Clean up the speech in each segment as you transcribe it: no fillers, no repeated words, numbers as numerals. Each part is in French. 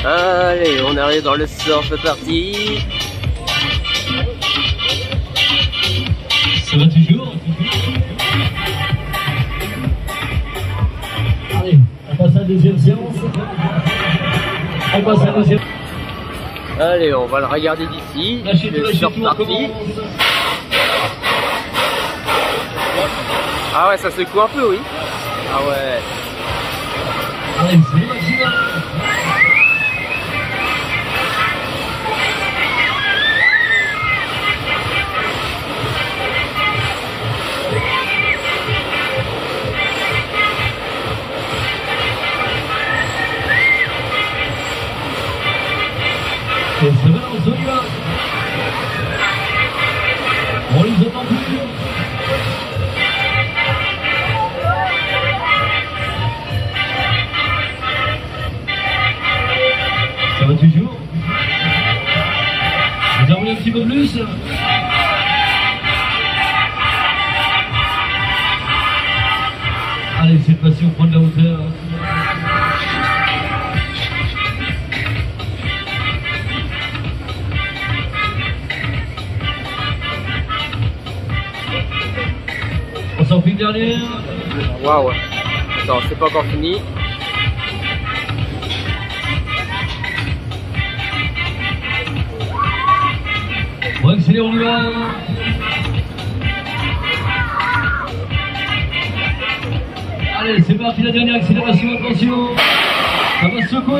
Allez, on arrive dans le surf party. Ça va toujours. Allez, on passe à la deuxième séance. On passe à la deuxième. Allez, on va le regarder d'ici. Le surf party. Ah ouais, ça secoue un peu, oui. Ah ouais. Allez, c'est maximum. Et ça balance, on y va. On les entend plus. Ça va toujours. Vous en voulez un petit peu plus? Allez, cette fois-ci, on prend de la hauteur. On s'en fait une dernière. Waouh. Attends, c'est pas encore fini. On va accélérer, on y va. Allez, c'est parti, la dernière accélération, attention. Ça va se secouer.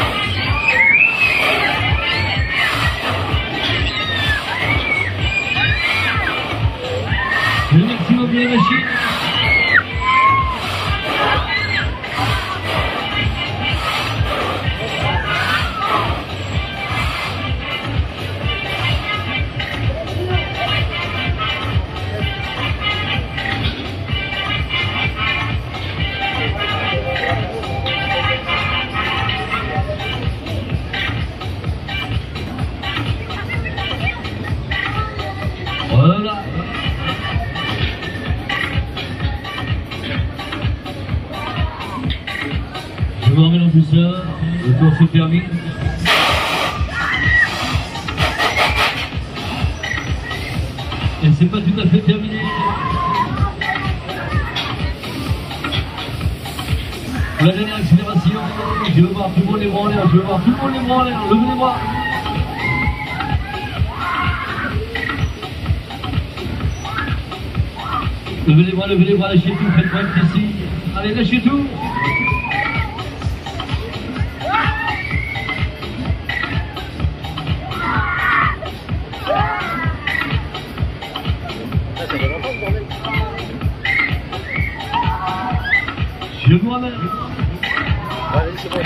C'est le maximum de la machine. Voilà. Je vous ramène en tout ça. Le tour se termine. Et c'est pas tout à fait terminé. Pour la dernière accélération, je veux voir tout le monde les bras en l'air. Je veux voir tout le monde les bras en l'air. Levez les bras. Levez les bras, lâchez tout, faites-moi un petit signe. Allez, lâchez tout. Je vous ramène.